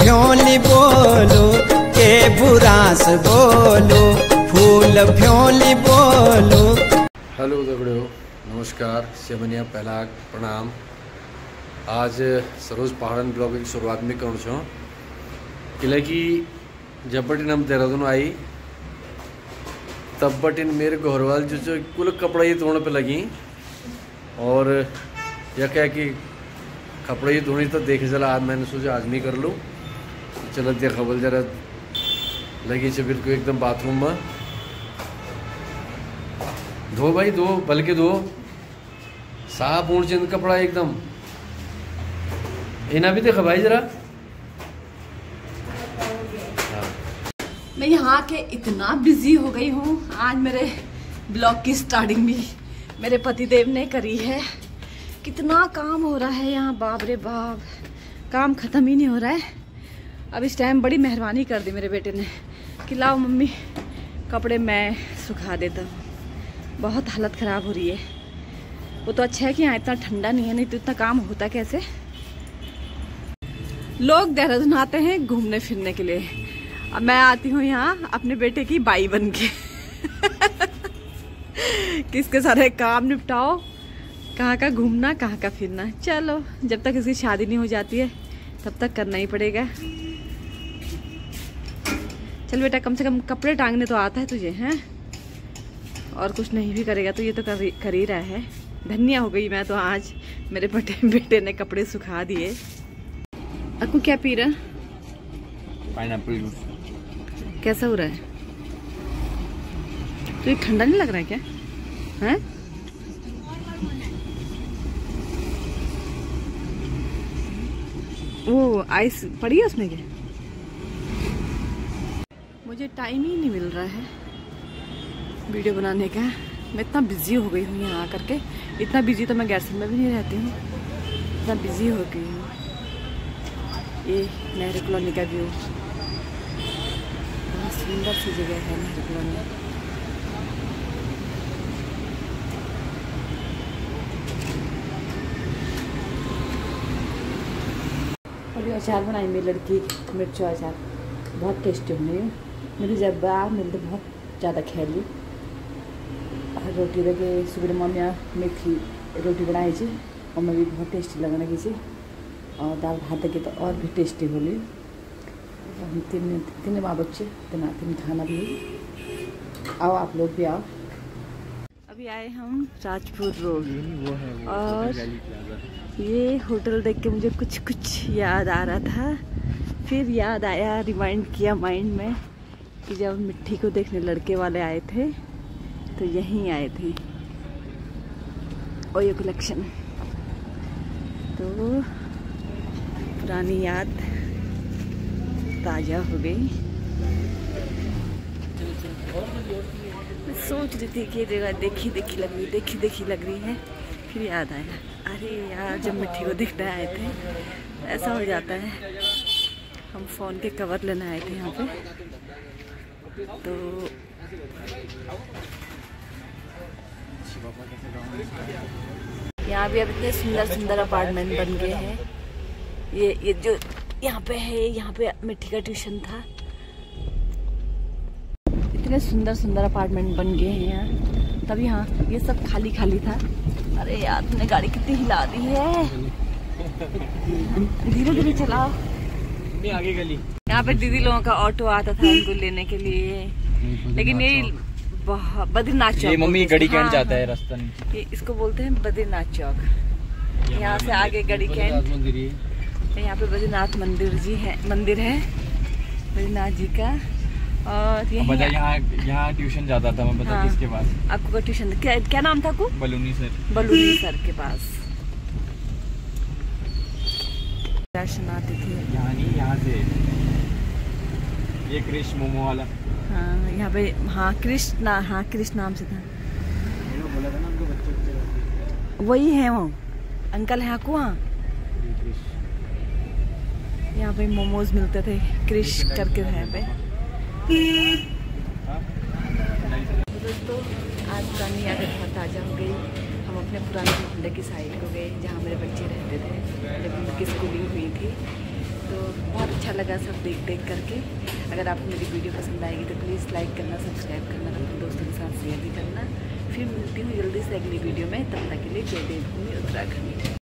फ्योली बोलो के बुरास बोलो, फूल फ्योली बोलो। हेलो दगड़ियों, नमस्कार, सेमनिया पहला प्रणाम। आज सरोज पहाड़न ब्लॉग की शुरुआत में करूँ छो कि जब बटिन हम देहरादून आई तब बटिन मेरे घरवाल जो कुल कपड़ा ही धोने पे लगी और यह क्या कि कपड़े ही धोनी तो देखे चला। आज मैंने सोचा आज नहीं कर लूँ, चलो देखा बोल जरा लगी से बिल्कुल एकदम बाथरूम में धो भाई धो, बल्कि धो साफ ऊँच चंद कपड़ा एकदम। इना भी देखा भाई जरा। मैं यहाँ के इतना बिजी हो गई हूँ, आज मेरे ब्लॉग की स्टार्टिंग भी मेरे पतिदेव ने करी है। कितना काम हो रहा है यहाँ, बाप रे बाप, काम ख़त्म ही नहीं हो रहा है। अब इस टाइम बड़ी मेहरबानी कर दी मेरे बेटे ने कि लाओ मम्मी कपड़े मैं सुखा देता हूँ। बहुत हालत ख़राब हो रही है। वो तो अच्छा है कि यहाँ इतना ठंडा नहीं है, नहीं तो इतना काम होता कैसे। लोग देहरादून आते हैं घूमने फिरने के लिए, अब मैं आती हूँ यहाँ अपने बेटे की बाई बन के किसके सारे काम निपटाओ, कहाँ का घूमना कहाँ का फिरना। चलो जब तक इसकी शादी नहीं हो जाती है तब तक करना ही पड़ेगा। चल बेटा, कम से कम कपड़े टांगने तो आता है तुझे, हैं? और कुछ नहीं भी करेगा तो ये तो कर ही रहा है। धन्य हो गई मैं तो आज, मेरे बेटे ने कपड़े सुखा दिए। आपको क्या पी रहा? Pineapple juice. कैसा हो रहा है? तो ये ठंडा नहीं लग रहा है क्या? हैं? वो आइस पड़ी है उसमें क्या? मुझे टाइम ही नहीं मिल रहा है वीडियो बनाने का। मैं इतना बिजी हो गई हूँ यहाँ आकर के। इतना बिजी तो मैं गैरसन में भी नहीं रहती हूँ, इतना बिजी हो गई हूँ। ये नेहरू कॉलोनी का व्यू, बहुत सुंदर सी जगह है नेहरू कॉलोनी। और ये अचार बनाई मेरी लड़की, मिर्च अचार, बहुत टेस्टी बनी है। मेरी जब बार मिलते बहुत ज़्यादा खेली। रोटी देखे सुबह मम्मी मेथी रोटी बनाई थी और मैं भी बहुत टेस्टी लगने लगी थी। और दाल भात देखे तो और भी टेस्टी बोली। हम तीन माँ बच्चे तीन खाना भी। आओ आप लोग भी आओ। अभी आए हम राजपुर रोड और ये होटल देख के मुझे कुछ याद आ रहा था। फिर याद आया, रिमाइंड किया माइंड में कि जब मिट्टी को देखने लड़के वाले आए थे तो यहीं आए थे। ओयो कलेक्शन, तो पुरानी याद ताज़ा हो गई। मैं सोच रही थी कि ये जगह देखी लग रही है। फिर याद आया, अरे यार जब मिट्टी को देखने आए थे ऐसा हो जाता है। हम फ़ोन के कवर लेने आए थे यहाँ पे, तो यहाँ भी अब इतने सुंदर अपार्टमेंट बन गए हैं। ये जो यहाँ पे है, यहाँ पे मिट्टी का ट्यूशन था। इतने सुंदर अपार्टमेंट बन गए हैं यहाँ। तब यहाँ ये सब खाली था। अरे यार तुमने गाड़ी कितनी हिला दी है, धीरे चलाओ। आगे गली, यहाँ पे दीदी लोगों का ऑटो आता था उनको लेने के लिए, लेकिन ये बद्रीनाथ चौक, ये मम्मी गड़ी कैंट जाता है रास्ता नहीं। ये इसको बोलते हैं बद्रीनाथ चौक। यहाँ से आगे गड़ी कैंट, यहाँ पे बद्रीनाथ मंदिर है बद्रीनाथ जी का। और यहाँ ट्यूशन जाता था मैं, बता किसके पास? आपको का ट्यूशन क्या नाम था? आपको बलूनी सर के पास राशन आते थे। यहाँ से ये कृष्ण मोमो वाला। हाँ यहाँ पे, हाँ कृष्ण नाम से था। बोला था ना उनको बच्चे, वही है वो अंकल है आपको। वहाँ यहाँ पे मोमोज मिलते थे, क्रिश करके है यहाँ पे। दोस्तों आज पुरानी यादें बहुत ताज़ा हो गई। हम अपने पुराने मोहल्ले की साइड को गए जहाँ मेरे बच्चे रहते थे जब उनकी स्कूलिंग हुई थी। तो बहुत अच्छा लगा सब देख करके। अगर आपको मेरी वीडियो पसंद आएगी तो प्लीज़ लाइक करना, सब्सक्राइब करना, अपने दोस्तों के साथ शेयर भी करना। फिर मिलती हूँ जल्दी से अगली वीडियो में, तब तक के लिए जय देवभूमि उत्तराखंड।